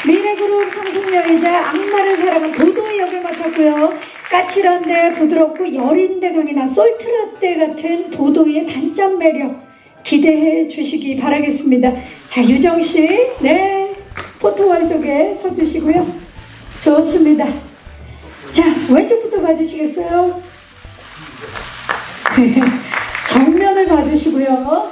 미래그룹 상속녀이자 악마를 사랑한 도도의 역을 맡았고요. 까칠한데 부드럽고 여린데 강인한 솔트라떼 같은 도도의 단짝 매력 기대해 주시기 바라겠습니다. 자, 유정씨, 네, 포토월 쪽에 서주시고요. 좋습니다. 자, 왼쪽부터 봐주시겠어요? 정면을 봐주시고요.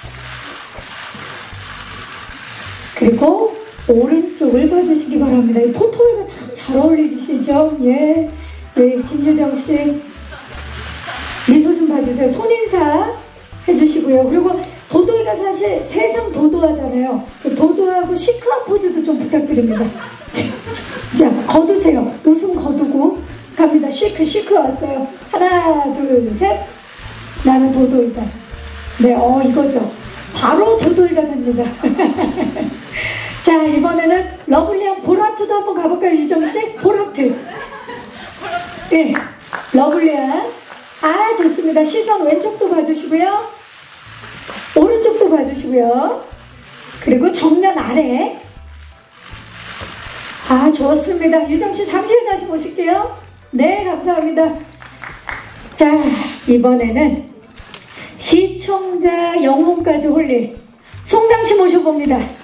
그리고 오른쪽을 봐주시기 바랍니다. 이 포토월과 참 잘 어울리시죠? 예, 네, 김유정씨 미소 좀 봐주세요. 손인사 해주시고요. 그리고 도도이가 사실 세상 도도하잖아요. 도도하고 시크한 포즈도 좀 부탁드립니다. 자, 거두세요. 웃음 거두고 갑니다. 시크 왔어요. 하나, 둘, 셋. 나는 도도이다. 네, 이거죠. 바로 도도이가 됩니다. 자, 이번에는 러블리한 보라트도 한번 가볼까요, 유정씨? 보라트. 네, 러블리한. 아, 좋습니다. 시선 왼쪽도 봐주시고요. 오른쪽도 봐주시고요. 그리고 정면 아래. 아, 좋습니다. 유정씨 잠시 후에 다시 보실게요. 네, 감사합니다. 자, 이번에는 시청자 영혼까지 홀릴 송당씨 모셔봅니다.